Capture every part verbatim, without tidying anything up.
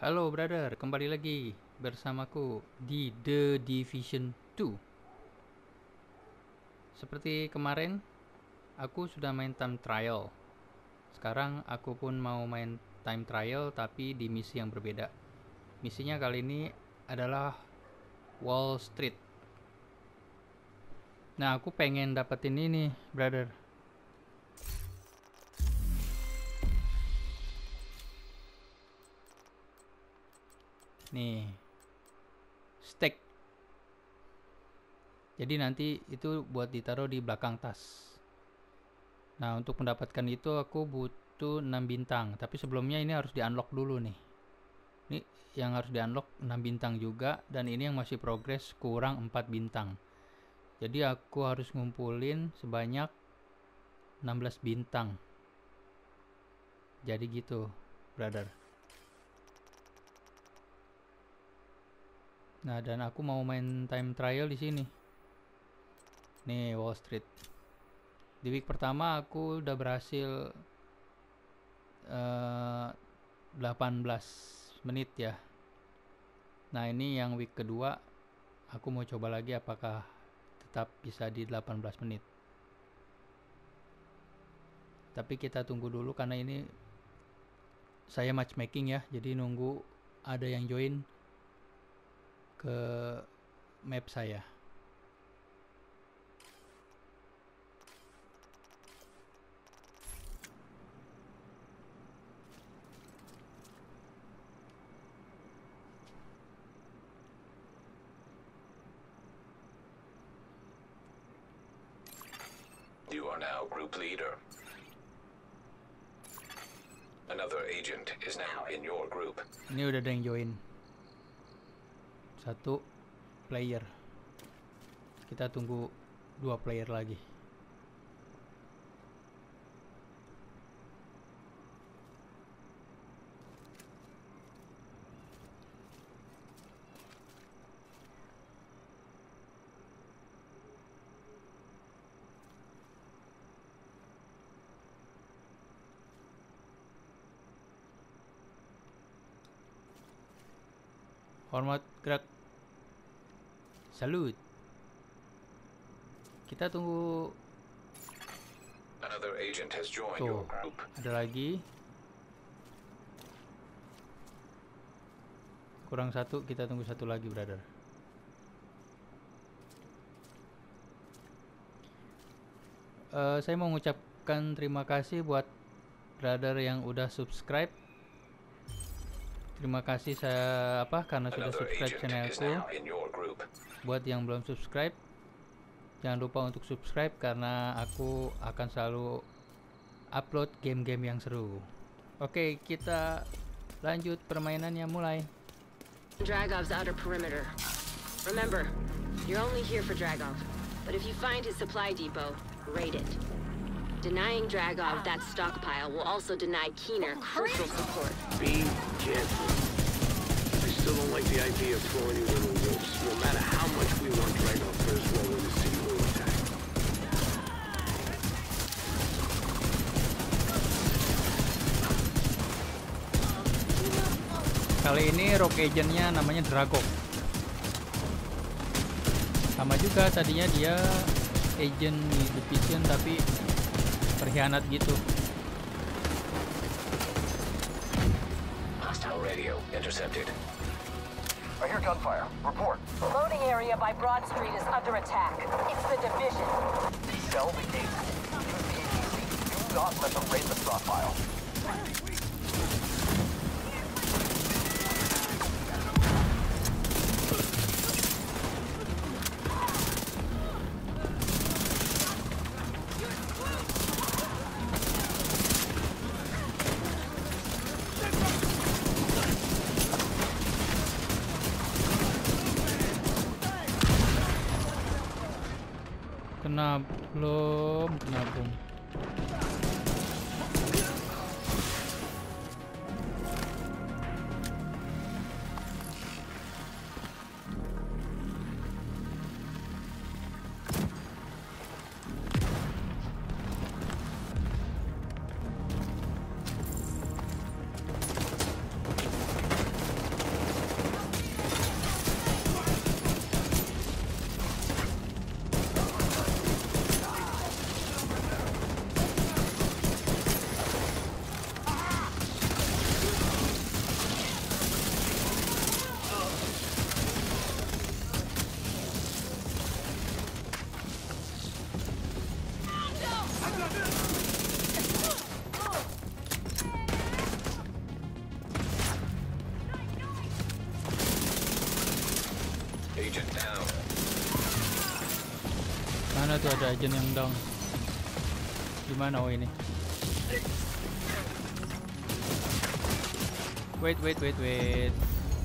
Halo brother, kembali lagi bersamaku di The Division dua. Seperti kemarin, aku sudah main time trial. Sekarang aku pun mau main time trial tapi di misi yang berbeda. Misinya kali ini adalah Wall Street. Nah, aku pengen dapetin ini, brother. Nih, steak. Jadi nanti itu buat ditaruh di belakang tas. Nah, untuk mendapatkan itu aku butuh enam bintang. Tapi sebelumnya ini harus di-unlock dulu nih. Ini yang harus di-unlock enam bintang juga. Dan ini yang masih progress kurang empat bintang. Jadi aku harus ngumpulin sebanyak enam belas bintang. Jadi gitu, brother. Nah, dan aku mau main time trial di sini. Nih, Wall Street. Di week pertama aku udah berhasil uh, delapan belas menit ya. Nah, ini yang week kedua aku mau coba lagi apakah tetap bisa di delapan belas menit. Tapi kita tunggu dulu karena ini saya matchmaking ya. Jadi nunggu ada yang join ke map saya. You are now group leader. Another agent is now in your group. Ini udah ada yang join. Satu player. Kita tunggu dua player lagi. Hormat gerak. Salut. Kita tunggu. Another agent has joined Tuh, your group. ada lagi. Kurang satu, kita tunggu satu lagi, brother. Uh, saya mau mengucapkan terima kasih buat brother yang udah subscribe. Terima kasih saya apa karena sudah subscribe channelku. Buat yang belum subscribe, jangan lupa untuk subscribe karena aku akan selalu upload game-game yang seru. Oke, kita lanjut permainannya, mulai. Dragov's outer perimeter. Remember, you're only here for Dragov, but if you find his supply depot, raid it. Denying Dragov that stockpile will also deny Keener crucial support. Be careful. I still don't like the idea of throwing you in the wolves. No matter how much we want Dragov first roll in the city will attack. Kali ini rock agentnya namanya Dragov. Sama juga tadinya dia agent di Division tapi berkhianat gitu. Hostile radio intercepted. I hear gunfire. Report. Loading area by Broad Street is under attack. It's the Division. Sell the gate. Use the A P C. Do not let them raid the stockpile. Kena belum, kena bom. Mana tuh ada agent yang down? Di mana? Oh ini. Wait, wait, wait, wait.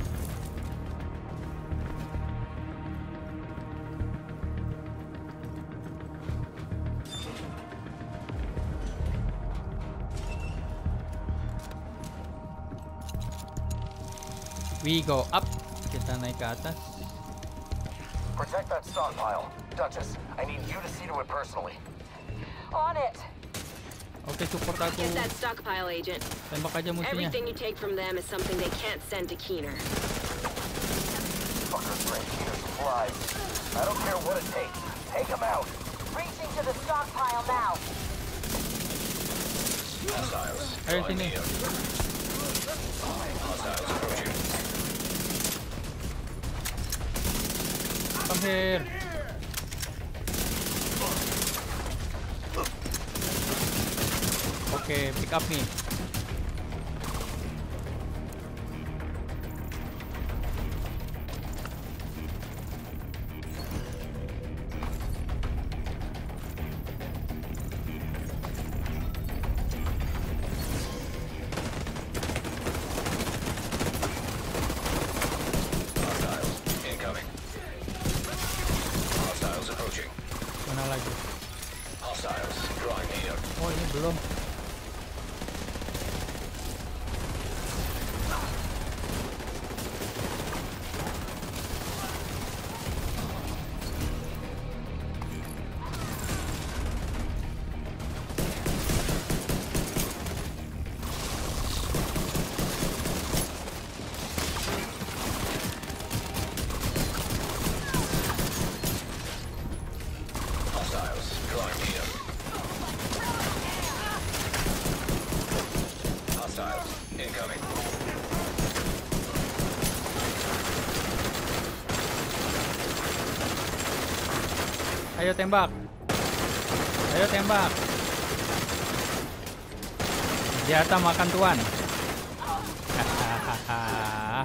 We go up. Kita naik ke atas. Protect that stockpile. Duchess, I need you to see to it personally. On it. Oke, support aku. Get that stockpile, Agent. Tembak aja musuhnya. Everything you take from them is something they can't send to Keener. Fuckers bring Keener supplies. I don't care what it takes. Take them out. Reaching to the stockpile now. Hostiles. Ayo drawing sini. near. Hostiles approaching. Come here. Oke, pick up nih. Hostiles incoming. Hostiles approaching. Mana lagi? Hostiles drawing near. Oh, ini belum. Hostiles drawing near. Hostiles incoming. Ayo tembak. Ayo tembak. Senjata makan tuan. Hahaha.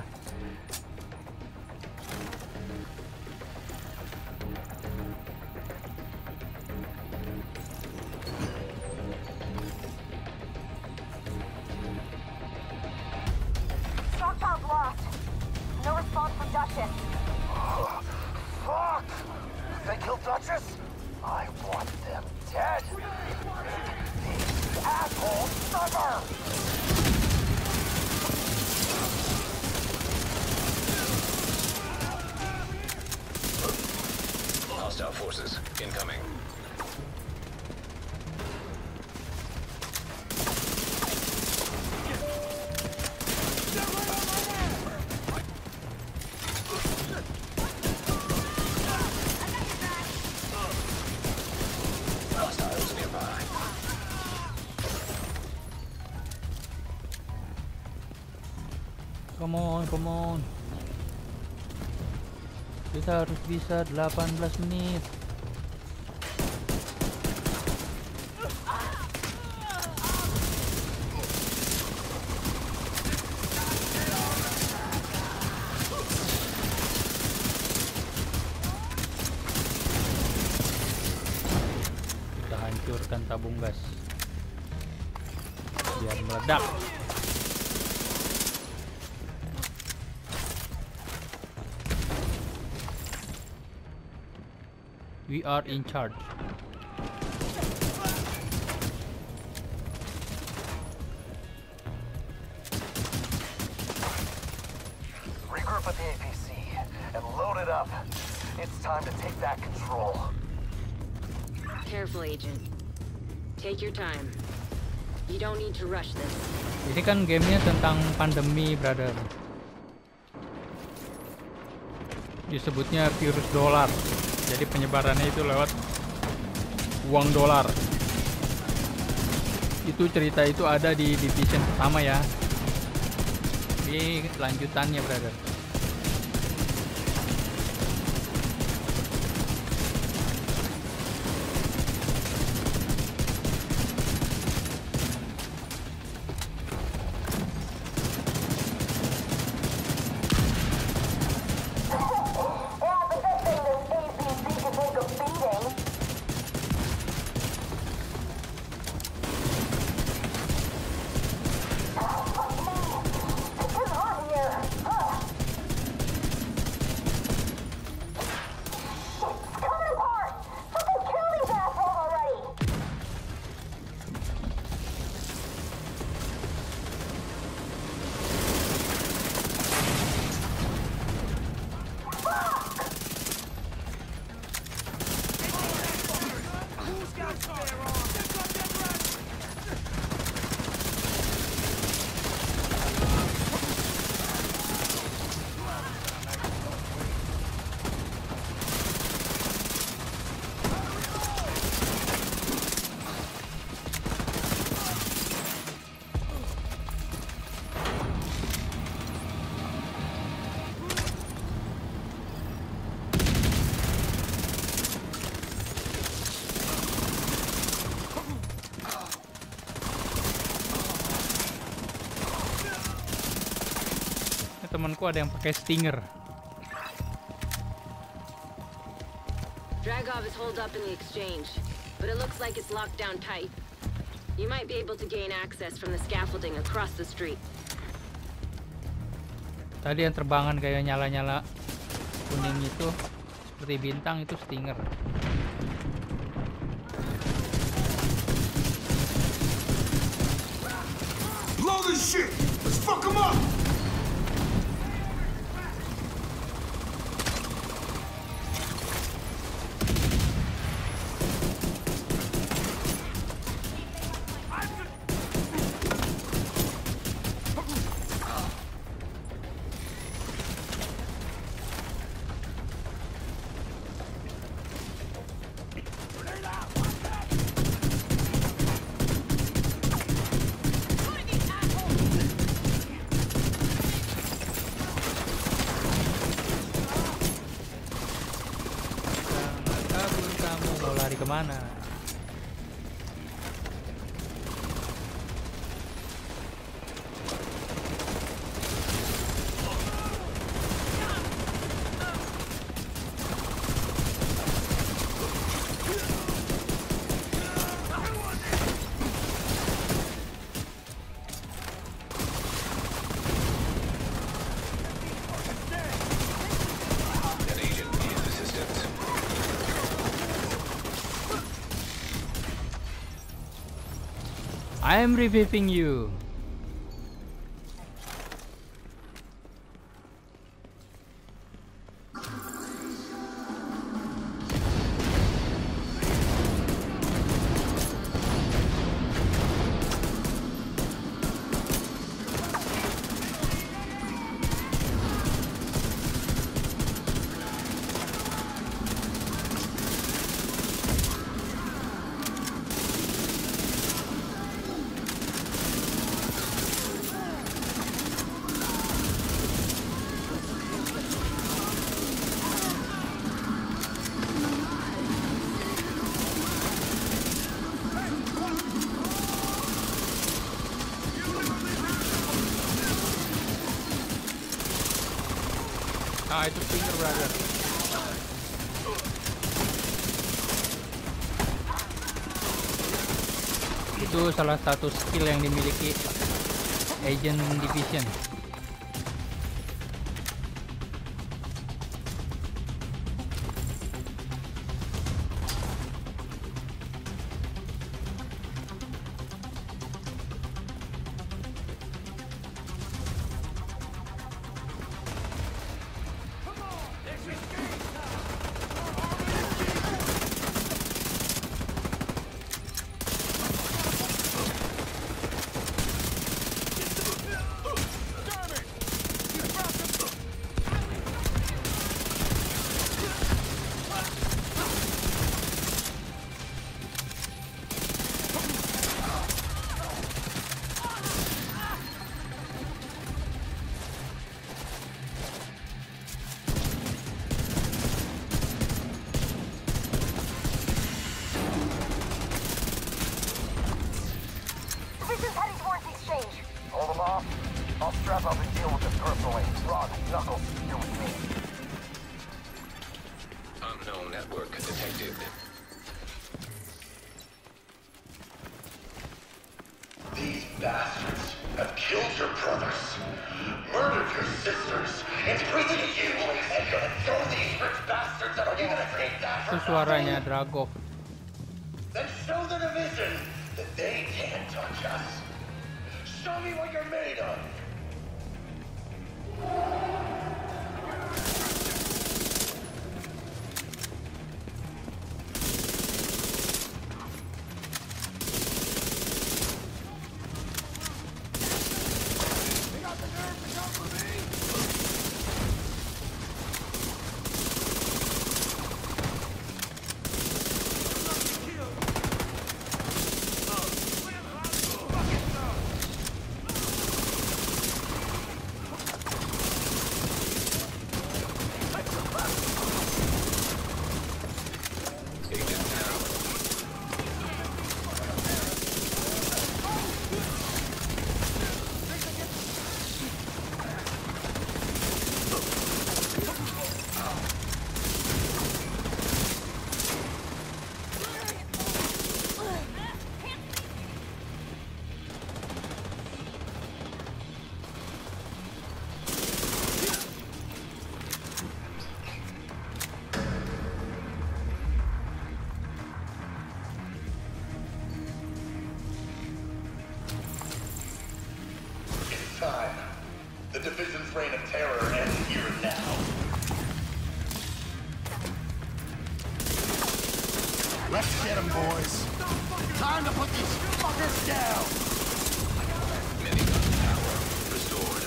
Stockpile's lost. No response from Duchess. Fuck! They killed Duchess? I want them dead. These assholes never! Hostile forces incoming. Hostiles nearby. Come on, come on. Kita harus bisa delapan belas menit. Kita hancurkan tabung gas biar meledak. We are in charge. Regroup at the A P C and load it up. It's time to take back control. Careful, Agent. Take your time. You don't need to rush this. Ini kan gamenya tentang pandemi, brother. Disebutnya virus dolar. Jadi penyebarannya itu lewat uang dolar. Itu cerita itu ada di Division pertama ya. Ini lanjutannya, brother. temanku ada yang pakai Stinger. Dragov is holed up in the exchange, but it looks like it's locked down tight. You might be able to gain access from the scaffolding across the street. Tadi yang terbangan kayak nyala-nyala kuning itu seperti bintang itu Stinger. Blow this shit! Let's fuck him up! Kemana? I am reviving you. Ah, itu Stinger, brother. Itu salah satu skill yang dimiliki Agent Division. Unknown network detected. These bastards have killed your brothers, murdered your sisters, imprisoned you, and gonna throw these rich bastards out. Are you gonna take that Itu for suaranya nothing? Dragov. Then show the division that they can't touch us. Show me what you're made of. reign of terror ends here and now. Let's get him, boys. Time to put these fuckers down. Minigun power restored.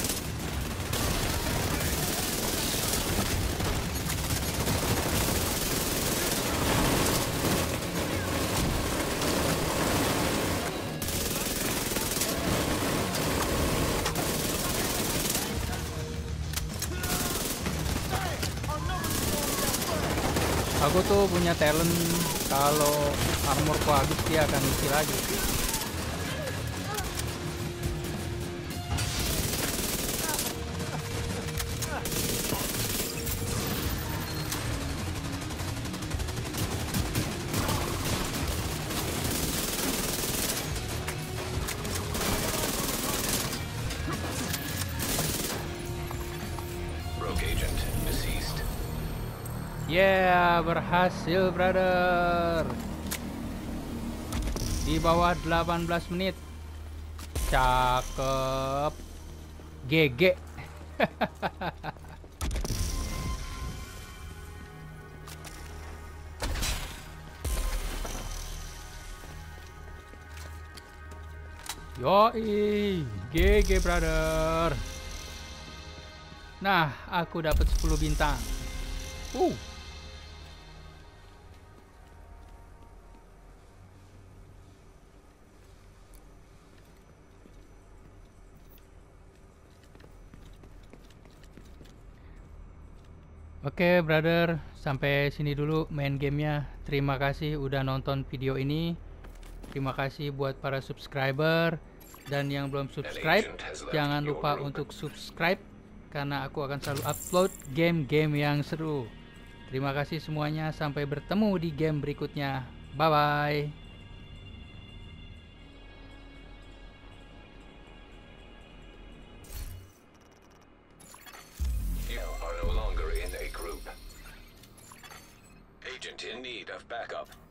Aku tuh punya talent, kalau armorku habis dia akan isi lagi. Rogue agent deceased. Yeah, berhasil, brother. Di bawah delapan belas menit. Cakep. G G. Yoi, G G, brother. Nah, aku dapat sepuluh bintang. Uh. Oke, brother, sampai sini dulu main gamenya. Terima kasih udah nonton video ini. Terima kasih buat para subscriber, dan yang belum subscribe jangan lupa untuk subscribe, karena aku akan selalu upload game-game yang seru. Terima kasih semuanya, sampai bertemu di game berikutnya. Bye bye. You are no longer in a group. Agent in need of backup.